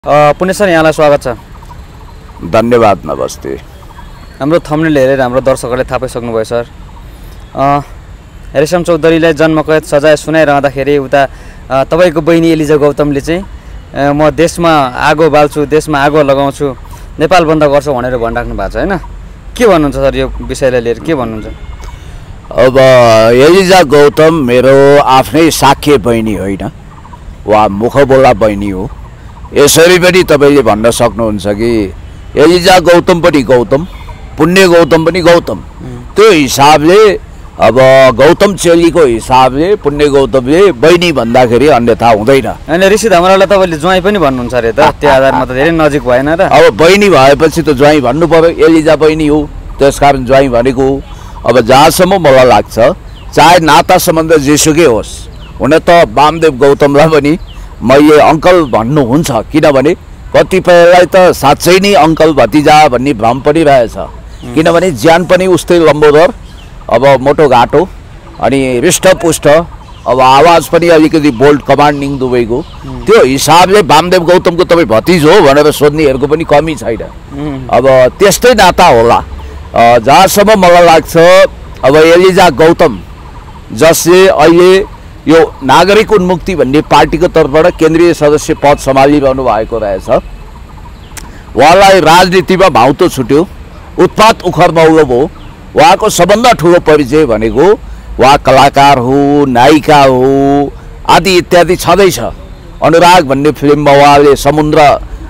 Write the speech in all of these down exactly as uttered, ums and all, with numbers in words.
पुण्य सर, यहाँलाई स्वागत छ। धन्यवाद। नमस्ते। हाम्रो थम्बनेल हेरेर हाम्रो दर्शकहरूले थाहा पाइसक्नुभयो सर। रेशम चौधरीलाई जन्मकैद सजाय सुनाइरहँदाखेरि उता तपाईँको बहिनी एलिजा गौतमले चाहिँ म देशमा आगो बाल्छु, देशमा आगो लगाउँछु, नेपाल बन्द गर्छु भनेर भनिराख्नु भएको छ होइन? के भन्नुहुन्छ सर यो विषयलाई लिएर? के भन्नुहुन्छ? अब एलिजा गौतम मेरो आफ्नै साख्य बहिनी होइन, वा मुखबोला बहिनी हो। यसरी पनि तपाईँले भन्न सक्नुहुन्छ कि एलिजा गौतम पनि गौतम, पुण्य गौतम पनि गौतम। त्यो हिसाबले अब गौतम चेलीको हिसाबले पुण्य गौतमले बहिनी भन्दाखेरि अन्यथा हुँदैन। अनि ऋषि धमरालाई तपाईँले ज्वाइँ पनि भन्नुहुन्छ अरे त? त्यो आधारमा त धेरै नजिक भएन र? अब बहिनी भएपछि त ज्वाइँ भन्नु पर्यो। एलिजा बहिनी हो त्यसकारण ज्वाइँ भनेको हो। अब जहाँसम्म मलाई लाग्छ, चाहे नाता सम्बन्ध जेसुकै होस्, हुन त वामदेव गौतमलाई पनि मैले अङ्कल भन्नुहुन्छ, किनभने कतिपयलाई त साँच्चै नै अङ्कल भतिजा भन्ने भ्रम पनि रहेछ। किनभने ज्यान पनि उस्तै लम्बोदर, अब मोटो घाटो अनि हृष्टपुष्ट, अब आवाज पनि अलिकति बोल्ड कमान्डिङ दुवैको। त्यो हिसाबले वामदेव गौतमको तपाईँ भतिज हो भनेर सोध्नेहरूको पनि कमी छैन। अब त्यस्तै नाता होला। जहाँसम्म मलाई लाग्छ, अब एलिजा गौतम जसले अहिले यो नागरिक उन्मुक्ति भन्ने पार्टीको तर्फबाट केन्द्रीय सदस्य पद सम्हालिरहनु भएको रहेछ, उहाँलाई राजनीतिमा भाउतो छुट्यो, उत्पात उखरमौलो भयो। उहाँको सबभन्दा ठुलो परिचय भनेको उहाँ कलाकार हो, नायिका हो आदि इत्यादि छँदैछ। अनुराग भन्ने फिल्ममा उहाँले समुद्र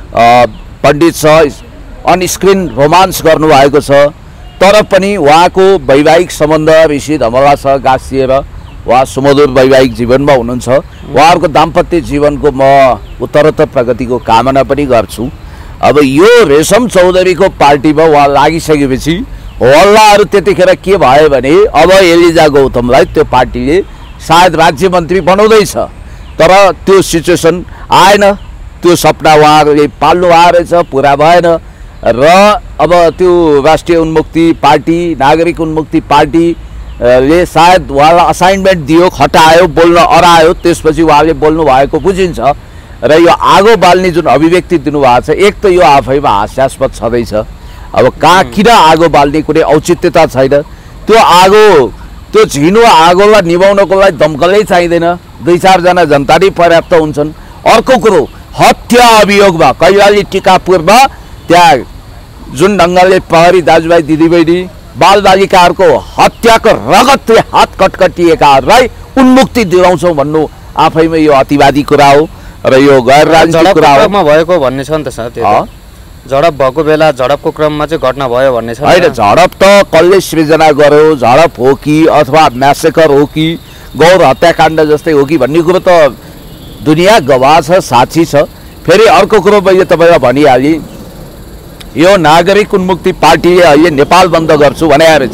पण्डितसँग अनस्क्रिन रोमान्स गर्नुभएको छ। तर पनि उहाँको वैवाहिक सम्बन्ध ऋषि धमलासँग गाँसिएर उहाँ सुमधुर वैवाहिक जीवनमा हुनुहुन्छ। उहाँहरूको दाम्पत्य जीवनको म उत्तरोत्तर प्रगतिको कामना पनि गर्छु। अब यो रेशम चौधरीको पार्टीमा उहाँ लागिसकेपछि हल्लाहरू त्यतिखेर के भयो भने अब एलिजा गौतमलाई त्यो पार्टीले सायद राज्य मन्त्री बनाउँदैछ। तर त्यो सिचुएसन आएन, त्यो सपना उहाँहरूले पाल्नु भएको रहेछ, पुरा भएन। र अब त्यो राष्ट्रिय उन्मुक्ति पार्टी, नागरिक उन्मुक्ति पार्टी ले सायद उहाँलाई असाइनमेन्ट दियो, खटायो, बोल्न अरायो, त्यसपछि उहाँले बोल्नु भएको बुझिन्छ। र यो आगो बाल्ने जुन अभिव्यक्ति दिनुभएको छ, एक त यो आफैमा हास्यास्पद छँदैछ। अब कहाँ किन आगो बाल्ने कुनै औचित्यता छैन। त्यो आगो, त्यो झिनो आगोलाई निभाउनको लागि दमकलै चाहिँदैन, दुई चारजना जनता नै पर्याप्त हुन्छन्। अर्को कुरो, हत्या अभियोगमा कैलाली टिकापुरमा त्यहाँ जुन ढङ्गले प्रहरी दाजुभाइ दिदीबहिनी बालबालिकाहरूको हत्याको रगतले हात कटकटिएकाहरूलाई उन्मुक्ति दिलाउँछौँ भन्नु आफैमा यो अतिवादी कुरा हो र यो गैर राजनीतिक कुरा हो। भएको भन्ने छ नि त सर? त्यो झडप भएको बेला झडपको क्रममा चाहिँ घटना भयो भन्ने छ होइन? झडप त कसले सृजना गर्यो, झडप हो कि अथवा म्यासेकर हो कि गौर हत्याकाण्ड जस्तै हो कि भन्ने कुरो त दुनियाँ गवाह छ, साक्षी छ। फेरि अर्को कुरो मैले तपाईँलाई भनिहालेँ, यो नागरिक उन्मुक्ति पार्टीले अहिले नेपाल बन्द गर्छु भने रहेछ।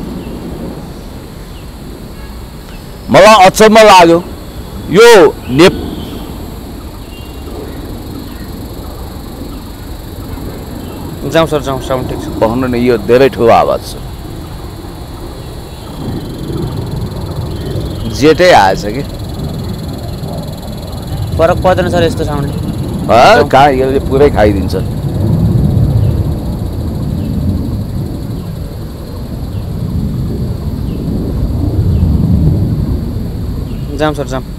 मलाई अचम्म लाग्यो यो ने जाउँ सर, जाउँ, साउन्ड ठिक छ। भन्नु नि, यो धेरै ठुलो आवाज छ। जेटै आएछ कि फरक पर्दैन सर यस्तो साउन्डले? कहाँ, यसले पुरै खाइदिन्छ। जाम सर, जाम।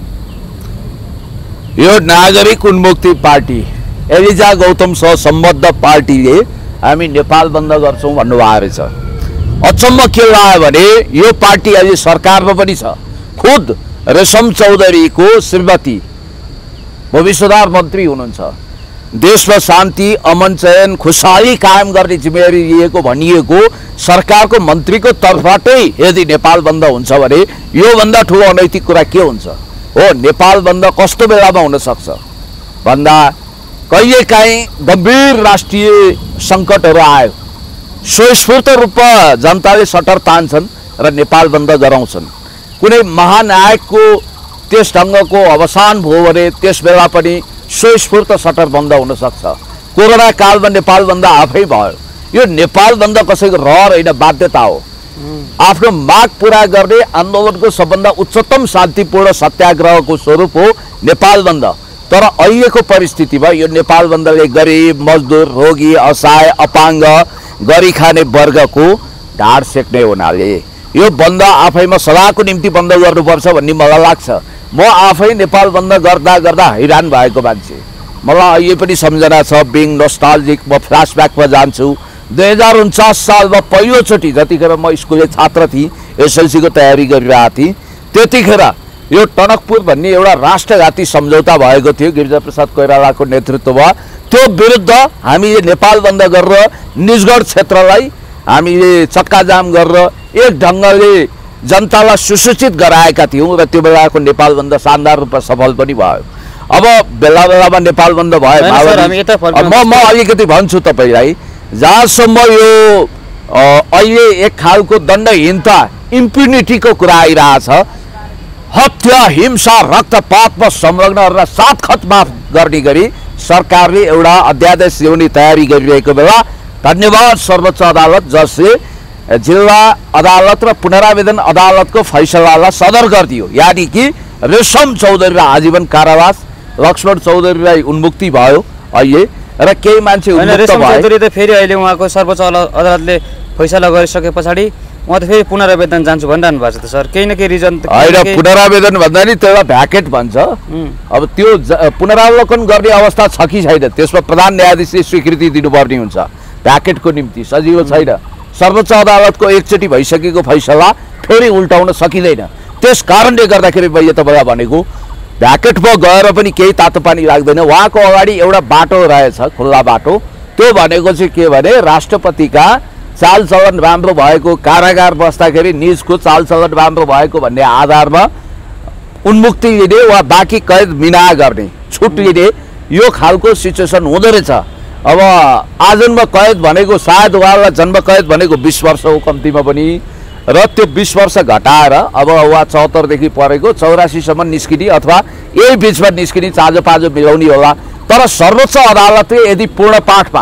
यो नागरिक उन्मुक्ति पार्टी, एलिजा गौतमसँग सम्बद्ध पार्टीले हामी नेपाल बन्द गर्छौँ भन्नुभएको रहेछ। अचम्म के लाग्यो भने यो पार्टी अहिले सरकारमा पनि छ। खुद रेशम चौधरीको श्रीमती भविष्यधार मन्त्री हुनुहुन्छ। देशमा शान्ति, अमन, चयन, खुशहाली कायम गर्ने जिम्मेवारी लिएको भनिएको सरकारको मन्त्रीको तर्फबाटै यदि नेपाल बन्द हुन्छ भने योभन्दा ठुलो अनैतिक कुरा के हुन्छ? हो, नेपाल बन्द कस्तो बेलामा हुन सक्छ भन्दा कहिलेकाहीँ गम्भीर राष्ट्रिय सङ्कटहरू आयो, स्वस्फूर्त रूपमा जनताले सटर तान्छन् र नेपाल बन्द गराउँछन्। कुनै महानायकको त्यस ढङ्गको अवसान भयो भने त्यस बेला पनि स्वस्फूर्त सटर बन्द हुन सक्छ। कोरोना कालमा नेपाल बन्द आफै भयो। यो नेपाल बन्द कसैको रहर होइन, बाध्यता हो। आफ्नो माग पूरा गर्ने आन्दोलनको सबभन्दा उच्चतम शान्तिपूर्ण सत्याग्रहको स्वरूप हो नेपाल बन्द। तर अहिलेको परिस्थितिमा यो नेपाल बन्दले गरिब मजदुर रोगी असहाय अपाङ्ग गरी खाने वर्गको ढाड सेक्ने हुनाले यो बन्द आफैमा सदाको निम्ति बन्द गर्नुपर्छ भन्ने मलाई लाग्छ। म आफै नेपाल बन्द गर्दा गर्दा हैरान भएको मान्छे। मलाई अहिले पनि सम्झना छ, बिङ नोस्टाल्जिक म फ्ल्यासब्याकमा जान्छु। दुई हजार उन्चास सालमा पहिलोचोटि जतिखेर म स्कुले छात्र थिएँ, एसएलसीको तयारी गरिरहेको थिएँ, त्यतिखेर यो टनकपुर भन्ने एउटा राष्ट्रघाती सम्झौता भएको थियो गिरिजाप्रसाद कोइरालाको नेतृत्वमा। त्यो विरुद्ध हामीले नेपाल बन्द गरेर निजगढ क्षेत्रलाई हामीले चक्काजाम गरेर एक ढङ्गले जनतालाई सुसूचित गराएका थियौँ र त्यो बेलाको नेपाल बन्द शानदार रूपमा सफल पनि भयो। अब बेला बेलामा नेपाल बन्द भयो। म म अलिकति भन्छु तपाईँलाई, जहाँसम्म यो अहिले एक खालको दण्डहीनता इम्प्युनिटीको कुरा आइरहेछ, हत्या हिंसा रक्तपातमा संलग्नहरूलाई सात खत माफ गर्ने गरी सरकारले एउटा अध्यादेश ल्याउने तयारी गरिरहेको बेला धन्यवाद सर्वोच्च अदालत जसले जिल्ला अदालत र पुनरावेदन अदालतको फैसलालाई सदर गरिदियो। यानि कि रेशम चौधरीलाई आजीवन कारावास, लक्ष्मण चौधरीलाई उन्मुक्ति भयो अहिले र केही मान्छे उन्मुक्त भए। फेरि अहिले उहाँको सर्वोच्च अदालतले फैसला गरिसके पछाडि उहाँ त फेरि पुनरावेदन जान्छु भनिरहनु भएको छ त सर। केही न केही रिजन होइन, पुनरावेदन भन्दा नि त्यसलाई भ्याकेट भन्छ। अब त्यो पुनरावलोकन गर्ने अवस्था छ कि छैन, त्यसमा प्रधान न्यायाधीशले स्वीकृति दिनुपर्ने हुन्छ भ्याकेटको निम्ति। सजिलो छैन, सर्वोच्च अदालतको एकचोटि भइसकेको फैसला फेरि उल्टाउन सकिँदैन। त्यस कारणले गर्दाखेरि मैले तपाईँलाई भनेको भ्याकेटमा गएर पनि केही तातो पानी लाग्दैन। उहाँको अगाडि एउटा बाटो रहेछ, खुल्ला बाटो। त्यो भनेको चाहिँ के भने राष्ट्रपतिका चालचलन राम्रो भएको, कारागार बस्दाखेरि निजको चालचलन राम्रो भएको भन्ने आधारमा उन्मुक्ति लिने वा बाँकी कैद मिना गर्ने, छुट लिने, यो खालको सिचुएसन हुँदो रहेछ। अब आजन्म कैद भनेको सायद उहाँलाई जन्म कैद भनेको बिस वर्ष हो कम्तीमा पनि, र त्यो बिस वर्ष घटाएर अब उहाँ चौहत्तरदेखि परेको चौरासीसम्म निस्किने अथवा यही बिचमा निस्किने चाँजो पाँजो मिलाउने होला। तर सर्वोच्च अदालतले यदि पूर्ण पाठमा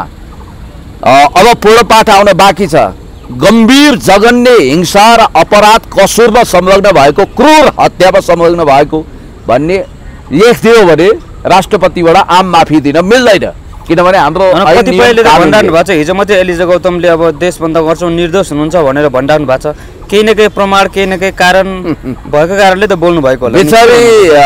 अब पूर्ण पाठ आउन बाँकी छ, गम्भीर जघन्य हिंसा र अपराध कसुरमा संलग्न भएको, क्रूर हत्यामा संलग्न भएको भन्ने लेखिदियो भने राष्ट्रपतिबाट आम माफी दिन मिल्दैन। किनभने हाम्रो कतिपयले भनिरहनु भएको छ, हिजो मात्रै एलिजा गौतमले अब देश बन्द गर्छौँ निर्दोष हुनुहुन्छ भनेर भनिरहनु भएको छ। केही न केही प्रमाण, केही न केही कारण भएको कारणले त बोल्नु भएको होला। बिचारी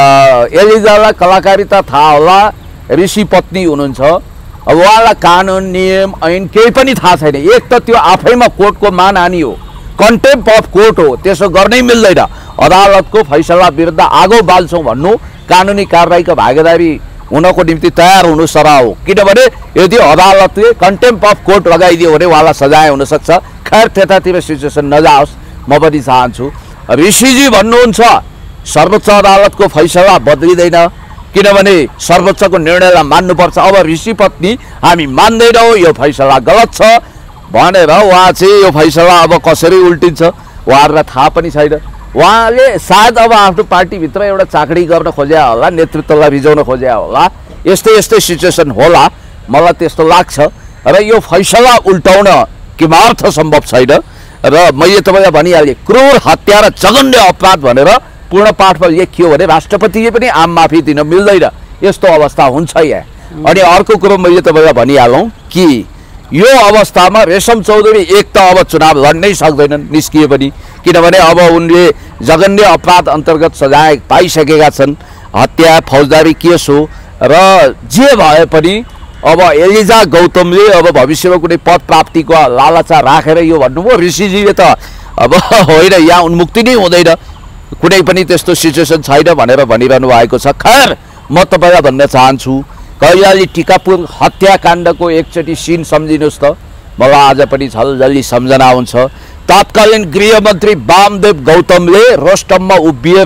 एलिजालाई कलाकारिता थाहा होला, ऋषि पत्नी हुनुहुन्छ। अब उहाँलाई कानुन नियम ऐन केही पनि थाहा छैन। एक त त्यो आफैमा कोर्टको मानहानि हो, कन्टेम्प अफ कोर्ट हो, त्यसो गर्नै मिल्दैन। अदालतको फैसला विरुद्ध आगो बाल्छौँ भन्नु कानुनी कारबाहीको भागीदारी हुनको निम्ति तयार हुनु सरा हो। किनभने यदि अदालतले कन्टेम्प अफ कोर्ट लगाइदियो भने उहाँलाई सजाय हुनसक्छ। खैर त्यतातिर सिचुएसन नजाओस्, म पनि चाहन्छु। ऋषिजी भन्नुहुन्छ सर्वोच्च अदालतको फैसला बदलिँदैन, किनभने सर्वोच्चको निर्णयलाई मान्नुपर्छ। अब ऋषि पत्नी हामी मान्दैनौँ, यो फैसला गलत छ भनेर उहाँ चाहिँ यो फैसला अब कसरी उल्टिन्छ उहाँहरूलाई थाहा पनि छैन। उहाँले सायद अब आफ्नो पार्टीभित्र एउटा चाकडी गर्न खोज्या होला, नेतृत्वलाई रिजाउन खोज्या होला, यस्तै यस्तै सिचुएसन होला, मलाई त्यस्तो लाग्छ। र यो फैसला उल्टाउन किमार्थ सम्भव छैन। र मैले तपाईँलाई भनिहालेँ, क्रूर हत्या र जघन्य अपराध भनेर पूर्ण पाठमा लेखियो भने राष्ट्रपतिले पनि आम माफी दिन मिल्दैन। यस्तो अवस्था हुन्छ यहाँ। अनि अर्को कुरो मैले तपाईँलाई भनिहालौँ कि यो अवस्थामा रेशम चौधरी एक त अब चुनाव लड्नै सक्दैनन् निस्किए पनि, किनभने अब उनले जघन्य अपराध अन्तर्गत सजाय पाइसकेका छन्, हत्या फौजदारी केस हो। र जे भए पनि अब एलिजा गौतमले अब भविष्यमा कुनै पद प्राप्तिको लालसा राखेर यो भन्नुभयो। ऋषिजीले त अब होइन यहाँ उन्मुक्ति नै हुँदैन, कुनै पनि त्यस्तो सिचुएसन छैन भनेर भनिरहनु भएको छ। खैर म तपाईँलाई भन्न चाहन्छु, कैलाली टिकापुर हत्याकाण्डको एकचोटि सिन सम्झिनुहोस् त, मलाई आज पनि झलझली सम्झना आउँछ। तत्कालीन गृहमन्त्री वामदेव गौतमले रोस्टममा उभिएर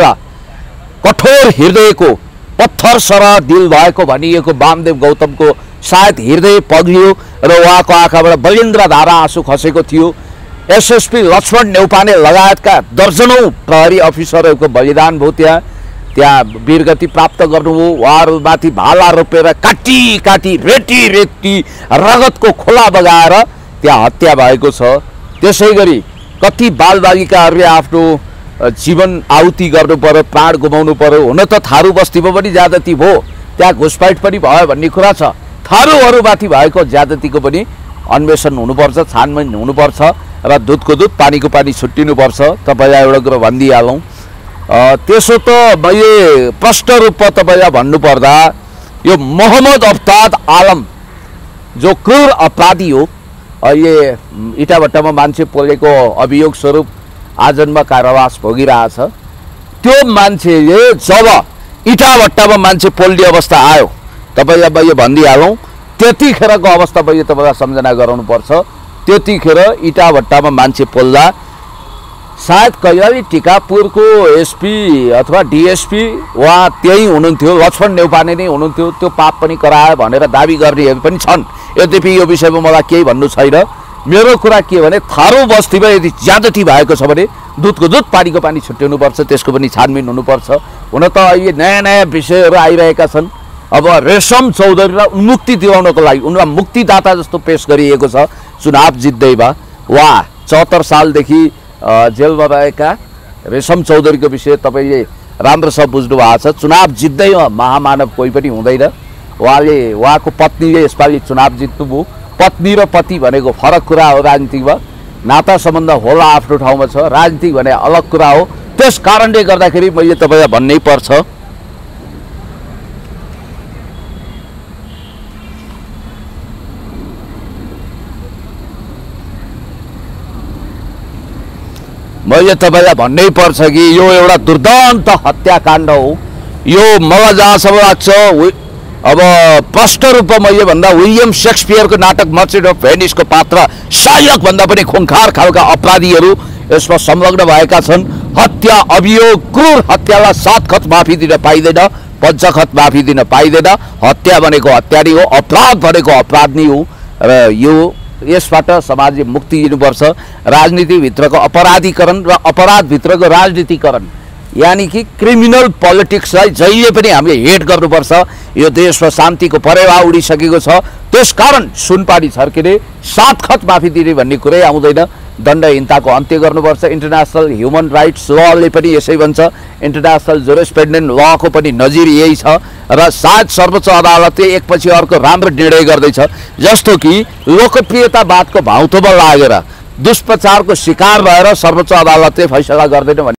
कठोर हृदयको पत्थर सरह दिल भएको भनिएको वामदेव गौतमको सायद हृदय पग्लियो र उहाँको आँखाबाट बलिन्द्र धारा आँसु खसेको थियो। एसएसपी लक्ष्मण नेउपाने लगायतका दर्जनौं प्रहरी अफिसरहरूको बलिदान भयो। त्यहाँ त्यहाँ वीरगति प्राप्त गर्नुभयो। उहाँहरूमाथि भाला रोपेर काटी काटी रेटी रेटी रगतको खोला बगाएर त्यहाँ हत्या भएको छ। त्यसै गरी कति बालबालिकाहरूले आफ्नो जीवन आहुति गर्नु पर्यो, प्राण गुमाउनु पर्यो। हुन त थारू बस्तीमा पनि ज्यादती भयो, त्यहाँ घुसपैठ पनि भयो भन्ने कुरा छ। थारूहरूमाथि भएको ज्यादतीको पनि अन्वेषण हुनुपर्छ, छानबिन हुनुपर्छ र दुधको दुध पानीको पानी छुट्टिनुपर्छ। तपाईँलाई एउटा कुरो भनिदिइहालौँ, त्यसो त मैले प्रष्ट रूपमा तपाईँलाई भन्नुपर्दा यो मोहम्मद अफ्ताब आलम जो क्रूर अपराधी हो, अहिले इटाभट्टामा मान्छे पोलेको अभियोग स्वरूप आजन्म कारावास भोगिरहेछ। त्यो मान्छेले जब इटाभट्टामा मान्छे पोल्ने अवस्था आयो, तपाईँलाई मैले भनिदिइहालौँ, त्यतिखेरको अवस्था मैले तपाईँलाई सम्झना गराउनुपर्छ। त्यतिखेर इटाभट्टामा मान्छे पोल्दा सायद कैलाली टिकापुरको एसपी अथवा डिएसपी वा त्यही हुनुहुन्थ्यो, लक्ष्मण नेउपाने नै हुनुहुन्थ्यो। त्यो पाप पनि करायो भनेर दाबी गर्नेहरू पनि छन्। यद्यपि यो विषयमा मलाई केही भन्नु छैन। मेरो कुरा के भने थारू बस्तीमा यदि ज्यादती भएको छ भने दुधको दुध पानीको पानी छुट्याउनुपर्छ, त्यसको पनि छानबिन हुनुपर्छ। हुन त अहिले नयाँ नयाँ विषयहरू आइरहेका छन्। अब रेशम चौधरीलाई मुक्ति दिलाउनको लागि उनलाई मुक्तिदाता जस्तो पेश गरिएको छ चुनाव जित्दैमा। वा चौहत्तर सालदेखि जेलमा रहेका रेशम चौधरीको विषय तपाईँले राम्रोसँग बुझ्नु भएको छ। चुनाव जित्दैमा महामानव कोही पनि हुँदैन। उहाँले उहाँको पत्नीले यसपालि चुनाव जित्नुभयो। पत्नी र पति भनेको फरक कुरा हो राजनीतिमा। नाता सम्बन्ध होला आफ्नो ठाउँमा छ, राजनीति भने अलग कुरा हो। त्यस कारणले गर्दाखेरि मैले तपाईँलाई भन्नै पर्छ, मैले तपाईँलाई भन्नै पर्छ कि यो एउटा दुर्दान्त हत्याकाण्ड हो। यो मलाई जहाँसम्म लाग्छ, अब प्रष्ट रूपमा मैले भन्दा विलियम शेक्सपियरको नाटक मर्चेन्ट अफ भेनिसको पात्र शायक भन्दा पनि खुङ्खार खालका अपराधीहरू यसमा संलग्न भएका छन्। हत्या अभियोग, क्रूर हत्यालाई सात खत माफी दिन पाइँदैन, पञ्चखत माफी दिन पाइँदैन। हत्या भनेको हत्या नै हो, अपराध भनेको अपराध नै हो। र यो यसबाट समाजले मुक्ति दिनुपर्छ। राजनीतिभित्रको अपराधीकरण र अपराधभित्रको राजनीतिकरण यानी कि क्रिमिनल पोलिटिक्सलाई जहिले पनि हामीले हेट गर्नुपर्छ। यो देशमा शान्तिको परेवा उडिसकेको छ। त्यसकारण सुनपानी छर्किने, सात खत माफी दिने भन्ने कुरै आउँदैन। दण्डहीनताको अन्त्य गर्नुपर्छ। इन्टरनेसनल ह्युमन राइट्स लले पनि यसै भन्छ। इन्टरनेसनल जुरिस्प्रुडेन्स लको पनि नजिर यही छ। र सायद सर्वोच्च अदालतले एकपछि अर्को राम्रो निर्णय गर्दैछ। जस्तो कि लोकप्रियतावादको भाउतोमा लागेर दुष्प्रचारको शिकार भएर सर्वोच्च अदालतले फैसला गर्दैन।